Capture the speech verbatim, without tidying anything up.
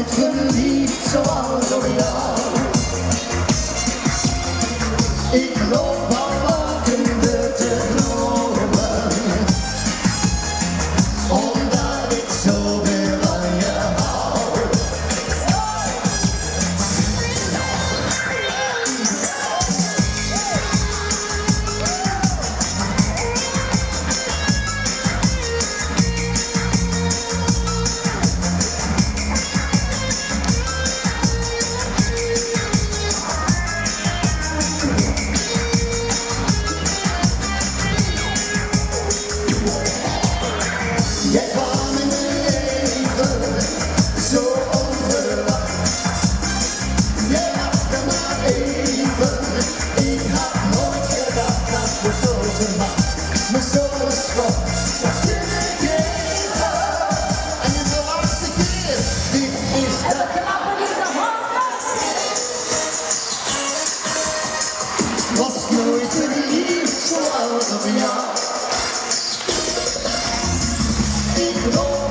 verliefd zoals op jou. Ik loop al wakende te dromen, omdat ik zoveel van je hou. Jij kwam in mijn leven zo onverwacht. Jij wachtte maar even. Ik had nooit gedacht dat we zo gemaakt me zo schot zou kunnen geven. En in de laatste keer, dit is de knappe die de was nooit verliefd zoals op jou. Ik loop